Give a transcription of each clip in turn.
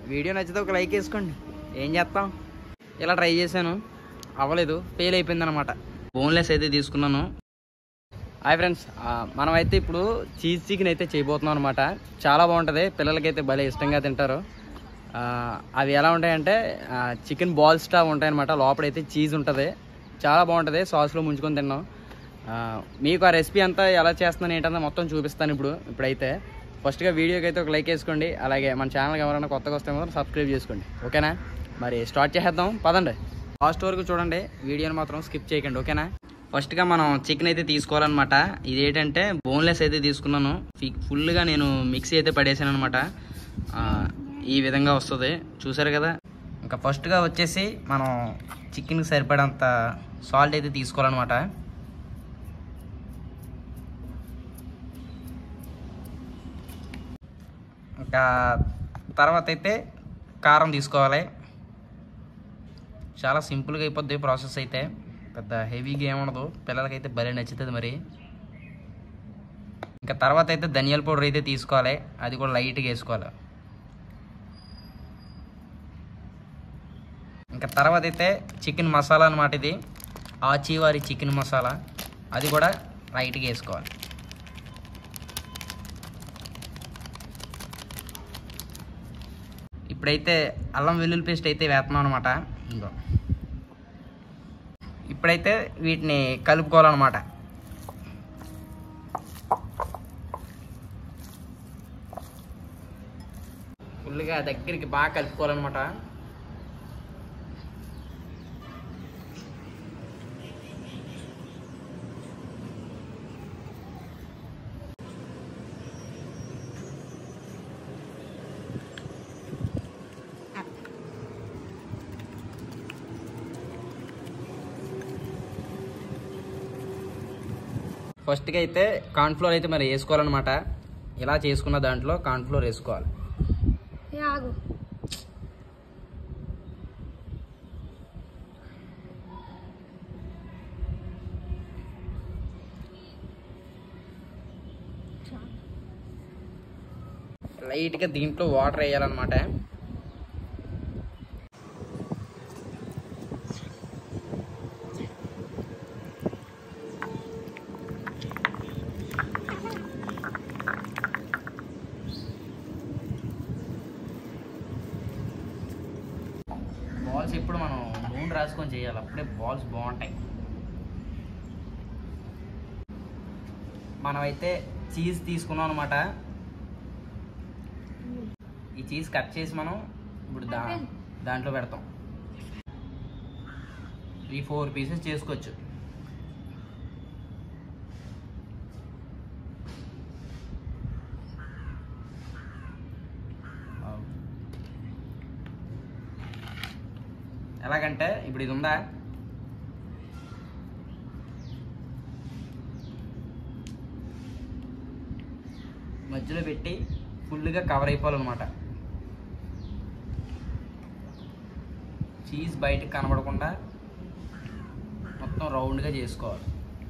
Video నచ్చితే ఒక like వేసుకోండి. ఏం చేస్తాం, ఇలా ట్రై చేశాను, అవ్వలేదు, ఫెయిల్ అయిపోయింది అనమాట. బోన్లెస్ అయితే తీసుకున్నాను. హాయ్ ఫ్రెండ్స్, మనమైతే ఇప్పుడు చీజ్ చికెన్ అయితే చేయబోతున్నాం అనమాట. చాలా బాగుంటుంది, పిల్లలకైతే భలే ఇష్టంగా తింటారు. అవి ఎలా ఉంటాయంటే చికెన్ బాల్స్ స్టా ఉంటాయన్నమాట. లోపలైతే చీజ్ ఉంటుంది, చాలా బాగుంటుంది. సాస్లో ముంచుకొని తిన్నాం. మీకు ఆ రెసిపీ అంతా ఎలా చేస్తున్నాను ఏంటంటే మొత్తం చూపిస్తాను ఇప్పుడైతే. ఫస్ట్గా వీడియోకి అయితే ఒక లైక్ వేసుకోండి. అలాగే మన ఛానల్కి ఎవరైనా కొత్తగా వస్తే మాత్రం సబ్స్క్రైబ్ చేసుకోండి, ఓకేనా? మరి స్టార్ట్ చేసేద్దాం, పదండి. లాస్ట్ వరకు చూడండి, వీడియోని మాత్రం స్కిప్ చేయకండి, ఓకేనా? ఫస్ట్గా మనం చికెన్ అయితే తీసుకోవాలన్నమాట. ఇదేంటంటే బోన్లెస్ అయితే తీసుకున్నాను. ఫుల్గా నేను మిక్సీ అయితే పడేసాను అనమాట. ఈ విధంగా వస్తుంది, చూసారు కదా. ఇంకా ఫస్ట్గా వచ్చేసి మనం చికెన్కి సరిపడంత సాల్ట్ అయితే తీసుకోవాలన్నమాట. ఇంకా తర్వాత అయితే కారం తీసుకోవాలి. చాలా సింపుల్గా అయిపోద్ది ప్రాసెస్ అయితే, పెద్ద హెవీగా ఏముండదు. పిల్లలకైతే భలే నచ్చుతుంది మరి. ఇంకా తర్వాత అయితే ధనియాల పౌడర్ అయితే తీసుకోవాలి, అది కూడా లైట్గా వేసుకోవాలి. ఇంకా తర్వాత అయితే చికెన్ మసాలా అన్నమాట. ఇది ఆచివారి చికెన్ మసాలా, అది కూడా లైట్గా వేసుకోవాలి. ఇప్పుడైతే అల్లం వెల్లుల్లి పేస్ట్ అయితే వేస్తున్నాం అనమాట. ఇంకో ఇప్పుడైతే వీటిని కలుపుకోవాలన్నమాట. ఫుల్గా దగ్గరికి బాగా కలుపుకోవాలన్నమాట. ఫస్ట్గా అయితే కార్న్ఫ్లోర్ అయితే మరి వేసుకోవాలన్నమాట. ఇలా చేసుకున్న దాంట్లో కార్న్ఫ్లోర్ వేసుకోవాలి. లైట్గా దీంట్లో వాటర్ వేయాలన్నమాట. బాల్స్ ఇప్పుడు మనం నూనె రాసుకొని చేయాలి, అప్పుడే బాల్స్ బాగుంటాయి. మనమైతే చీజ్ తీసుకున్నాం అనమాట. ఈ చీజ్ కట్ చేసి మనం ఇప్పుడు దాంట్లో పెడతాం. 3-4 పీసెస్ చేసుకోవచ్చు. ఎలాగంటే ఇప్పుడు ఇది ఉందా, మధ్యలో పెట్టి ఫుల్గా కవర్ అయిపోవాలన్నమాట. చీజ్ బయటకు కనబడకుండా మొత్తం రౌండ్గా చేసుకోవాలి.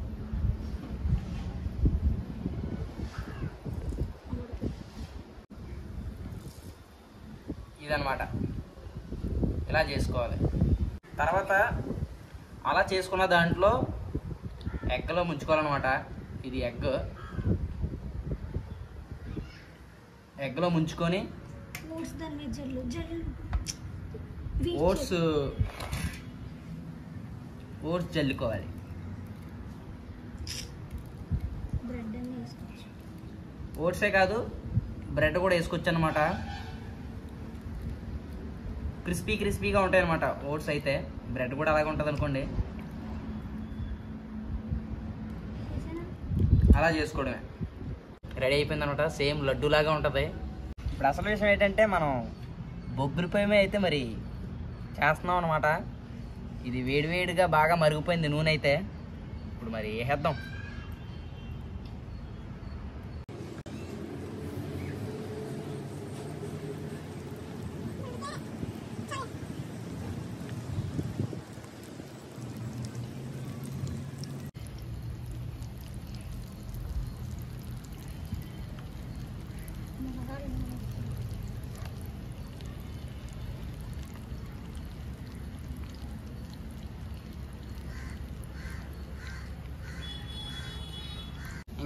ఇదన్నమాట, ఇలా చేసుకోవాలి. తర్వాత అలా చేసుకున్న దాంట్లో ఎగ్లో ముంచుకోవాలన్నమాట. ఇది ఎగ్లో ముంచుకొని ఓట్స్ జల్లుకోవాలి. ఓట్సే కాదు, బ్రెడ్ కూడా వేసుకోవచ్చు అనమాట. క్రిస్పీగా ఉంటాయి అనమాట ఓట్స్ అయితే. బ్రెడ్ కూడా అలాగే ఉంటుంది అనుకోండి. అలా చేసుకోవడమే. రెడీ అయిపోయింది అనమాట. సేమ్ లడ్డూలాగా ఉంటుంది. ఇప్పుడు అసలు విషయం ఏంటంటే మనం బొబ్బరి పొయ్యి మీద అయితే మరి చేస్తున్నాం అనమాట. ఇది వేడివేడిగా బాగా మరిగిపోయింది నూనె అయితే. ఇప్పుడు మరి వేసేద్దాం.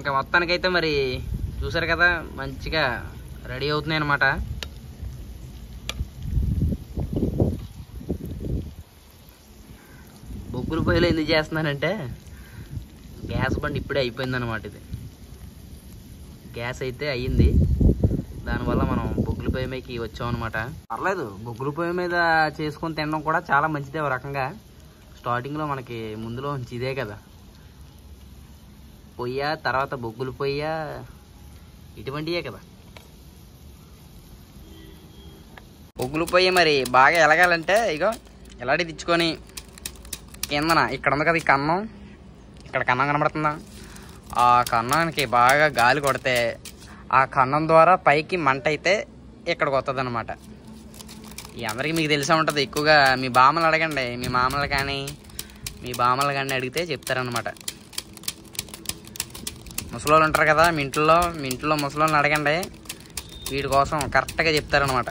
ఇంకా మొత్తానికైతే మరి చూసారు కదా మంచిగా రెడీ అవుతున్నాయి అన్నమాట. బొగ్గుల పొయ్యిలో ఎందుకు చేస్తున్నానంటే గ్యాస్ బండి ఇప్పుడే అయిపోయిందన్నమాట. ఇది గ్యాస్ అయితే అయ్యింది, దానివల్ల మనం బొగ్గుల పొయ్యి మీదకి వచ్చామన్నమాట. పర్లేదు, బొగ్గుల పొయ్యి మీద చేసుకొని తినడం కూడా చాలా మంచిదే ఒక రకంగా. స్టార్టింగ్లో మనకి ముందులో ఉంచి ఇదే కదా పొయ్య, తర్వాత బొగ్గుల పొయ్య, ఇటువంటివే కదా. బొగ్గుల పొయ్యి మరి బాగా ఎలగాలంటే ఇగో ఇలాంటివి తెచ్చుకొని కిందన ఇక్కడ ఉంది కదా ఈ కన్నం, ఇక్కడ కన్నం కనబడుతుందా, ఆ కన్నానికి బాగా గాలి కొడితే ఆ కన్నం ద్వారా పైకి మంట అయితే ఇక్కడికి వస్తుంది అనమాట. ఈ అందరికీ మీకు తెలిసే ఉంటుంది. ఎక్కువగా మీ బామ్మలు అడగండి, మీ మామలు కానీ మీ బామ్మలు కానీ అడిగితే చెప్తారనమాట. ముసలోళ్ళు ఉంటారు కదా మీ ఇంట్లో ముసలోళ్ళని అడగండి, వీటి కోసం కరెక్ట్గా చెప్తారనమాట.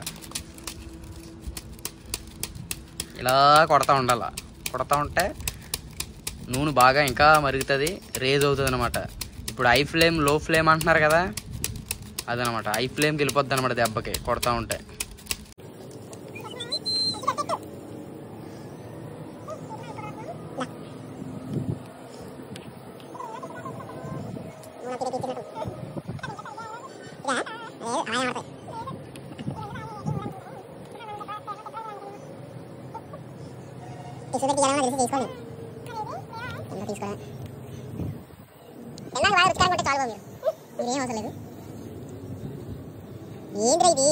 ఇలా కొడతా ఉండాలి, కొడతా ఉంటే నూనె బాగా ఇంకా మరుగుతుంది, రేజ్ అవుతుంది అనమాట. ఇప్పుడు హై ఫ్లేమ్ లో ఫ్లేమ్ అంటున్నారు కదా, అదనమాట. హై ఫ్లేమ్కి వెళ్ళిపోద్ది అనమాట దెబ్బకి కొడతా ఉంటే. మీరేం అవసరం లేదు. ఏంద్రా ఇది?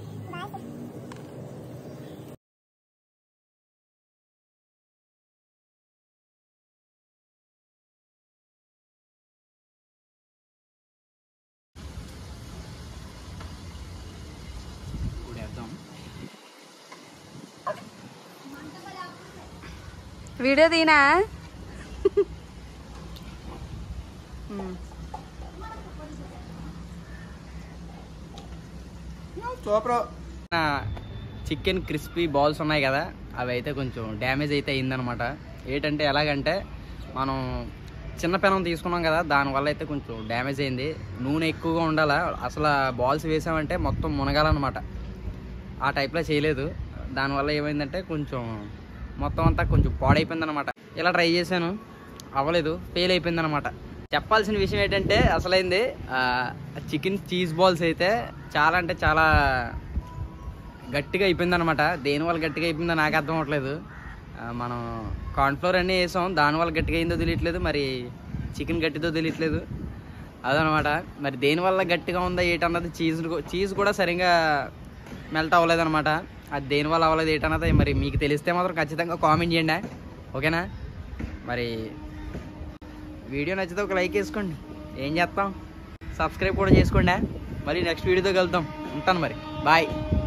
వీడియో తీనా? చికెన్ క్రిస్పీ బాల్స్ ఉన్నాయి కదా, అవి అయితే కొంచెం డ్యామేజ్ అయితే అయిందనమాట. ఏంటంటే ఎలాగంటే మనం చిన్న పెనం తీసుకున్నాం కదా, దానివల్ల అయితే కొంచెం డ్యామేజ్ అయింది. నూనె ఎక్కువగా ఉండాలా, అసలు బాల్స్ వేసామంటే మొత్తం మునగాలన్నమాట. ఆ టైప్లో చేయలేదు, దానివల్ల ఏమైందంటే కొంచెం మొత్తం అంతా కొంచెం పాడైపోయింది అనమాట. ఇలా ట్రై చేశాను, అవ్వలేదు, ఫెయిల్ అయిపోయింది అనమాట. చెప్పాల్సిన విషయం ఏంటంటే అసలైంది చికెన్ చీజ్ బాల్స్ అయితే చాలా అంటే చాలా గట్టిగా అయిపోయింది అనమాట. దేనివల్ల గట్టిగా అయిపోయిందో నాకు అర్థం అవ్వట్లేదు. మనం కార్న్ఫ్లోర్ అన్నీ వేసాం, దానివల్ల గట్టిగా అయిందో తెలియట్లేదు, మరి చికెన్ గట్టిదో తెలియట్లేదు, అదనమాట. మరి దేనివల్ల గట్టిగా ఉందో ఏంటన్నది చీజ్ కూడా సరిగ్గా మెల్ట్ అవ్వలేదు అనమాట. అది దేనివల్ల అవ్వలేదు ఏంటన్నది మరి మీకు తెలిస్తే మాత్రం ఖచ్చితంగా కామెంట్ చేయండి, ఓకేనా? మరి వీడియో నచ్చితే ఒక లైక్ వేసుకోండి, ఏం చేస్తాం, సబ్స్క్రైబ్ కూడా చేసుకోండి. మళ్ళీ నెక్స్ట్ వీడియోతో కలుద్దాం, ఉంటాను మరి, బాయ్.